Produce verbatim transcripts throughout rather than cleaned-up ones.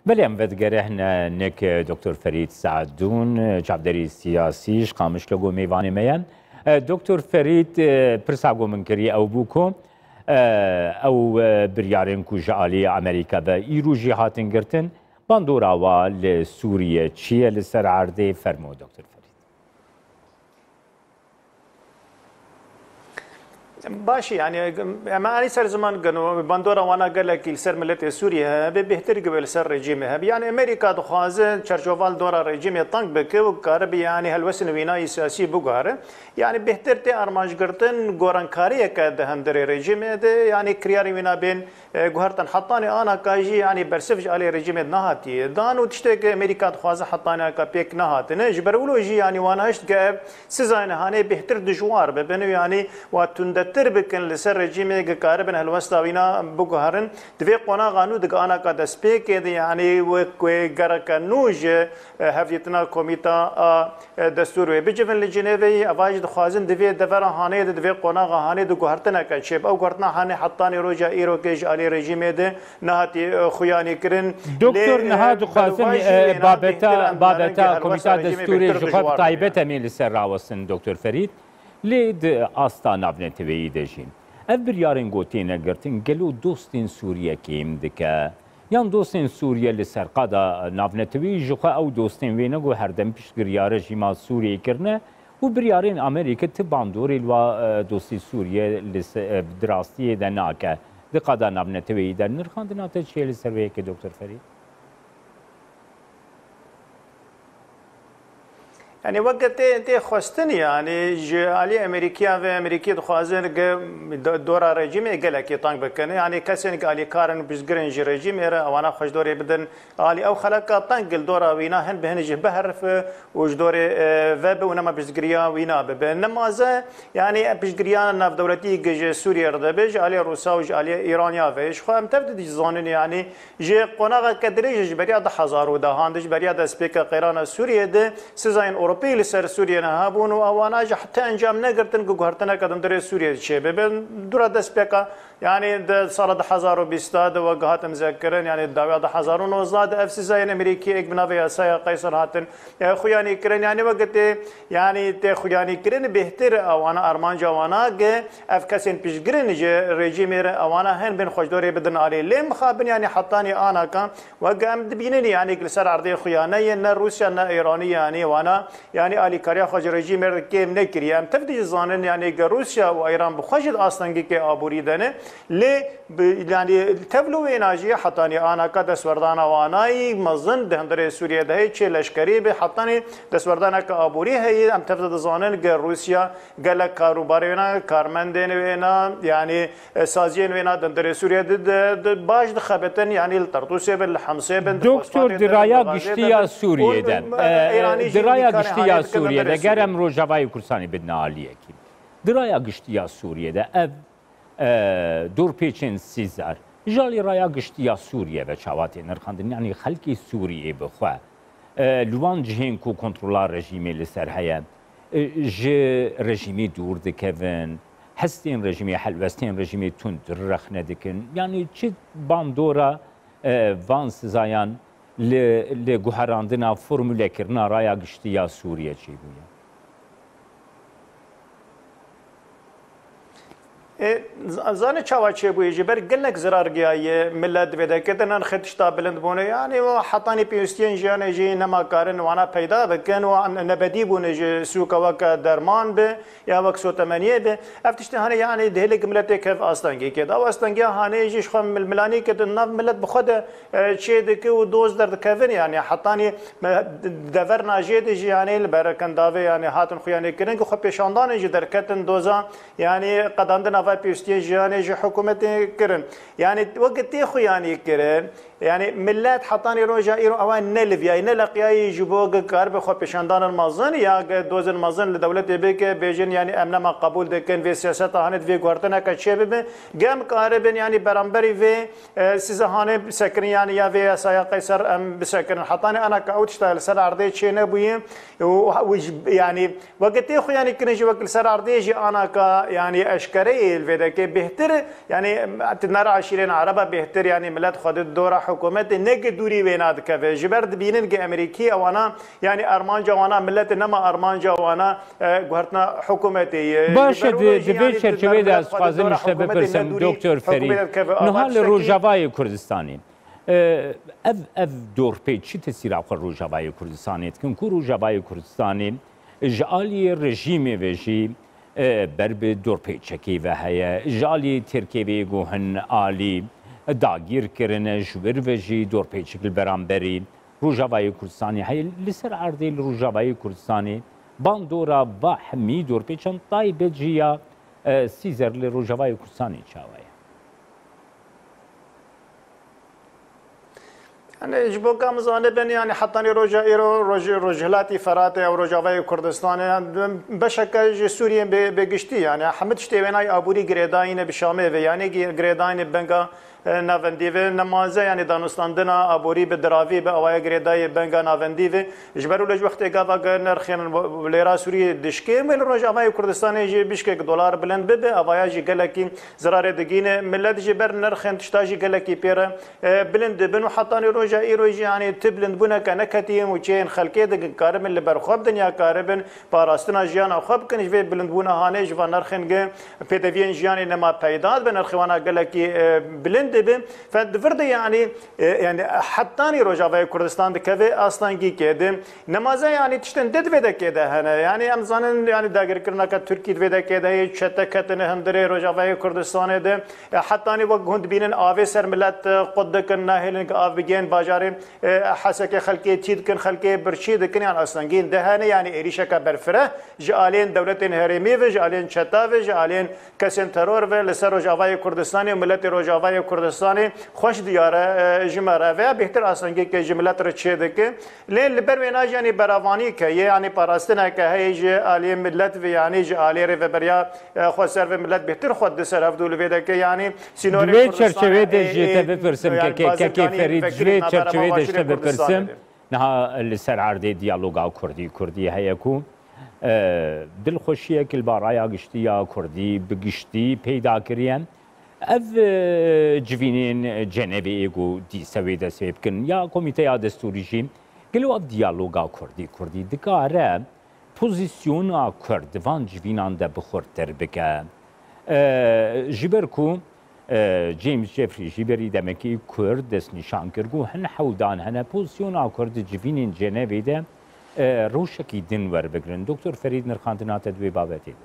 بله ام ودگره هن نک دکتر فرید سعدون چابدری سیاسیش قامش لگو میوانی میان دکتر فرید پرساگو من کری او بوکو او بریارن کو جالی امریکا و ایرو جهاتن گرتن باندورا و لسوریه چیه لسر عرضه فرمو دکتر فرید باشي يعني ما أنا صار زمان كانوا بندورة وأنا قال لك السر ملت سوريا بيهتر قبل سر رجيمها يعني أمريكا دخوازن شرشوفال دورة رجيم طنق بك وكارب يعني هالوسن ويناي سياسي بقارة يعني بيهتر تي أرماج قرتن قران كارية كده هندري رجيم يعني كرياري وينا بين جهرتن حطاني أنا كاجي يعني برسفج على رجيم نهاتي دان وتشتك أمريكا دخوازن حطاني كبيك نهاتنا جبرولو جي يعني وأنا إيش كاب سزاين هاني بيهتر دجوار ببنو يعني وتندت تربكن لسر رجيمي كاربن هالوستا وينا بوغهرن دفي قونا غانو دغ انا قد سبيك يعني وغرك نوج هفيتنا كوميتا دستور بجفن لجنيفي افاج خوازن دفي دفر هاني دفي قونا غاني دغ هرتنا كشيب او غرتنا هاني حطاني روجا ايرو كيج علي رجيمي ده نهاتي خوياني كرن دكتور نهاد خوازن بابتا بابتا كوميتا دستوري جواب طيبه من لسر راوسن دكتور فريد لید آستا نافنتوی دژین. افبریارن گوتین گرتن گلو دوستین سوریه کیم دکه. یان دوستین سوریه لسر قدا نافنتوی جوخه او دوستین وینه گو هر دم پیش گریاره جیما سوریه کرنه و بریارن امریکا تباندوری لوا دوستی سوریه لس دراستی دناکه. دقدا نافنتوی در نرخاندنا تجهیل سرویه که دکتر فرید. يعني وقت انت خوستني يعني جالي امريكا و امريكي دخوازن دورا رجيم قال لك طنق بكن يعني كسن قال كارن بزغرن جي رجيم era وانا خوش دوري بدن قال او خلق طنق الدورا وينا هن بهن جه بهرف وج دوري وب ونما بزغريا وينا بينما ز يعني بزغريا ناف دولتي جه سوريا ردبج علي روسا وج علي ايرانيا فيش خو ام تبدي زانن يعني جي قناغه كدريج بريا د حزار ودا هاندج بريا د سبيك قيران سوريا د سزاين اوروبي لسر سوريا نهابون وانا حتى انجام نقرتن قهرتنا قدم دري سوريا شيء بين دورا دسبيكا يعني صار حزار وبيستاد وقهات مذكرن يعني الدعوه حزار وزاد اف سي زين امريكي بنافيا سايا قيصر هاتن خوياني كرن يعني وقت يعني تي خوياني كرن بهتر وانا ارمان جوانا اف كاسين بيشغرن ريجيم وانا هن بين خوش دوري بدن علي لم خابن يعني حطاني انا كان وقام دبينني يعني لسر عرضي خوياني ان روسيا ان ايراني يعني وانا يعني آلی کاریا خواج رژیم کم نکری ام تفدی زانن يعني روسيا و ایران بخواجد اصلا که آبوری دنه لی يعني تبلو اناجی حتانی آنا کا دسوردانا وانای مزن دهندر سوریه ده چه لشکری به حتانی دسوردانا کا آبوری هی ام تفدی زانن که روسيا گل کاروبارینا کارمندین وینا يعني سازین وینا دهندر سوریه ده باش دخبتن يعني الترطوسه بالحمسه بن دکتر درایا گشتیا سوریه دن درایا گشتیا سوریه ده گرم روجاوای کورسانی بدنا عالیه کی درایا گشتیا سوریه ده اف دور پیچن سیزار جالی رایا گشتیا سوریه و چاواتی نرخاندن یعنی خلکی سوریه بخوا لوان جهین کو کنترولار رژیمی لسر هیا ج رژیمی دور دکون هستین رژیمی حلوستین رژیمی تون رخنه دکن یعنی چه باندورا وان سزایان لگوهراندنا فرموله کرنا رایا گشتیا سوریه چی بوده؟ زانه چاوا چه بوی جبر گلک زرار گیای ملت ودا کتن خدشتا بلند بونه یعنی و حطانی پیوستین جان جی نما کارن وانا پیدا بکن و نبدی بونه ج سوق وک درمان به یا وک سو ثمانیه به افتشت هانه یعنی دهلک ملت کف اصلنگی که دا اصلنگی هانه جش خم ملانی که نف ملت بخود چه دک و دوز درد کفن یعنی حطانی دور ناجید جی یعنی برکن داوی یعنی هاتن خویانی کرن که خو پیشاندان جی درکتن دوزا یعنی قداندن پیوستی جانه جو حکومت کرن يعني وقت يخو يعني كرن يعني ملات حطاني روجا ايرو اوان نلف يعني نلقياي جبوق كارب خو بشاندان المازن يا دوز المازن لدولة بيك بيجن يعني امنا ما قبول دكن في سياسات هانت في غورتنا كشبب قام كاربن يعني برامبري في سيزهانه سكن يعني يا في سايا قيصر ام بسكن حطاني انا كاوتشتال سر عرضي تشينا بوي يعني وقت يخو يعني كنجي وقت سر عرضي انا ك يعني اشكري الفيدك که بهتر یعنی تنار عشیرین عربا بهتر یعنی ملت خود دور حکومت نگ دوری بیناد که جبرد بینن که امریکی اوانا یعنی ارمان جوانا ملت نما ارمان جوانا گهرتنا حکومتی باشه دوی چرچوه ده از خوازه میشه بپرسم دکتر فرید نحال روجاوای کردستانی اف اف دور پی چی تسیر آخر روجاوای کردستانی کن کو روجاوای کردستانی جالی رژیم ویجی بر به دور پی چکی و هیا جالی ترکیبی گوهن عالی داگیر کرنه جور ویجی دور پی چکل برانبری روجاوای کردستانی هی لسر عرضی روجاوای کردستانی باندورا با همی دور پی چند تای بجیا سیزر لروجاوای کردستانی چاوی يعني جبو كام زانه بن يعني حطاني رجا ايرو رج رجلاتي فرات او رجاوي كردستان بشكل سوريا بقشتي يعني حمد شتيويناي ابوري غريداين بشامه يعني غريداين بنغا نافندیو نمازه یعنی دانستاندنا ابوری به دراوی به اوای گریدای بنگا نافندیو جبرو لج وقت گاوا نرخین لیرا سوری دشکی مل روجاوای کردستان جی بیشک دلار بلند به اوای جی گلکی زرار دگین ملت جبر نرخین تشتاجی گلکی پیر بلند بنو حطانی روجا ایرو یعنی تبلند بنا کنکتی موچین خلکی دگ کارم اللي برخوب دنیا کاربن پاراستنا جیان خوب کنج و بلند بنا هانه جو نرخین گ پدوین جیان نما پیداد بن نرخوانا گلکی بلند دبم فدفرد يعني يعني حتى روجاوي كردستان دكفي اصلا جي كده نمازه يعني تشتن دد ودا كده هنا يعني امزان يعني داگر کرنا کا ترکی ودا كده چته کتن هندره روجاوي كردستان ده حتى ني وغند بينن اوي سر ملت قد كنا هلن اف بيجن باجار حسك خلقي تيد كن خلقي برشيد كن يعني اصلا جين ده هنا يعني اريشك برفره جالين دولتين هرمي و جالين چتا و جالين كسن ترور و لسر روجاوي كردستان ملت روجاوي كردستان خوش دیاره جمره و بهتر آسانگی که جملت رو چه دکه لین لبر وینا یعنی براوانی که یعنی پاراستنا که هیج علی ملت و یعنی ج علی رو بریا خود سر و ملت بهتر خود دسر افدول ویده که یعنی سینوری دوی چرچوه دشته بپرسم که که که فرید دوی چرچوه دشته بپرسم نه لسر عرض دیالوگا کردی کردی هیکو دلخوشیه که البارایا گشتیا کردی بگشتی پیدا کردن اف جوینین جنبه ایگو دی سویده سویب کن یا کمیته دستوری جیم گلو اف دیالوگا کردی کردی دکاره پوزیسیونا کرد وان جوینان ده بخورتر بکه جبر کو جیمز جفری جبری دمکی کرد دست نشان کرگو هن حودان هنه پوزیسیونا کرد جوینین جنبه ده روشکی دن ور بگرن دکتر فرید نرخاندنات دوی بابتی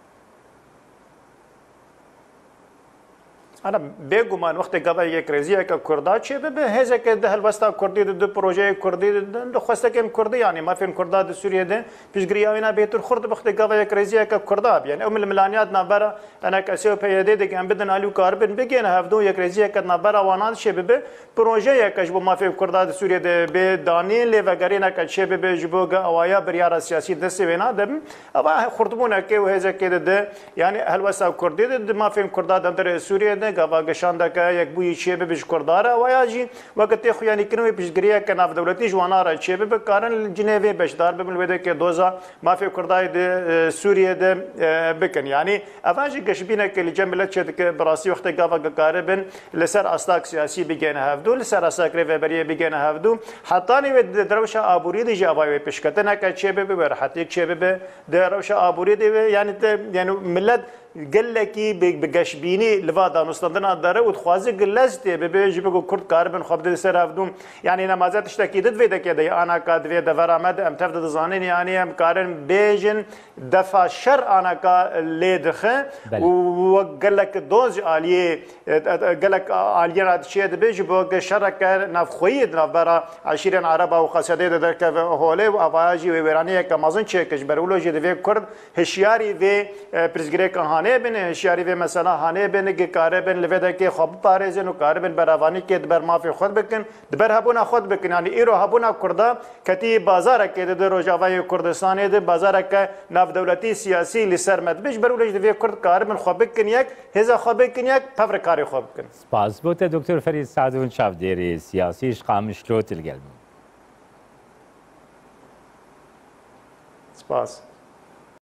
أنا بيجومان وقت قبل يكرزيه ككردات شيء به هذا كده هالوسط كردي ضد بروجي كردي ضد خاصة كم كردي يعني ما في كردات السورية ده بيش قرياوينا بيتر خرد وقت قبل يكرزيه ككردات يعني أم الملانيات نبرة أنا كسيو بيدي ده كان بدنا عليو كاربن بيجينا هفدو يكرزيه كنبرة وانات شيء به بروجي كجبو ما في كردات السورية ده بدانين اللي وقرينا كشيء به جبو قوايا بريارة سياسي دسي بينا ده أبا خردمونا كي وهذا كده ده يعني هالوسط كردي ده ما في كردات أندر السورية ده گاوا گشانده که یک بوی چیه بیش کرداره و یا جی وقتی خویانی کنوی پیشگیری که ناف دولتی جوانا را چیه به کارن جنیوی بشدار بمن وده که دوزا مافی کردای ده سوریه ده بکن یعنی افانجی گشبینه که لجملت شد که براسی وقتی گاوا گکاره بن لسر اسلاک سیاسی بگن هفدو لسر اسلاک ریوبریه بگن هفدو حتی نی دروش آبوری دی جوابی پیشکتنه که چیه به به راحتی چیه به دروش آبوری دی یعنی یعنی ملت قال لك بقشبيني لفادا نستندنا داره وتخوازي قلزتي ببيجي بقول كرد كاربن خبد سر هفدوم يعني نمازات اشتكي دد فيدا كده انا كاد في دفر مد ام تفد زانين يعني ام كارن بيجن دفع شر انا كا ليدخه وقال لك دوز عليه قال لك علينا شيء بيجي بقول شركه نفخيد نفبرا عشرين عربه وقصدي درك هوله وافاجي ويرانيه كمازن تشيكش برولوجي دي كرد هشياري في برزغريك هانه بن شهری و مثلا هانه بن که کار بن لوده که خوب پارزن و کار بن براوانی که دبر مافی خود بکن دبر هبونا خود بکن یعنی ایرو هبونا کردا کتی بازار که در روجاوای کردستان ده بازار که ناف دولتی سیاسی لسر مدبش برولش دوی کرد کار بن خوب بکن یک هزا خوب بکن یک پفر کاری خوب بکن سپاس بوده دکتر فرید سعدون چاودێری سیاسیش قامشلۆ تلگەل سپاس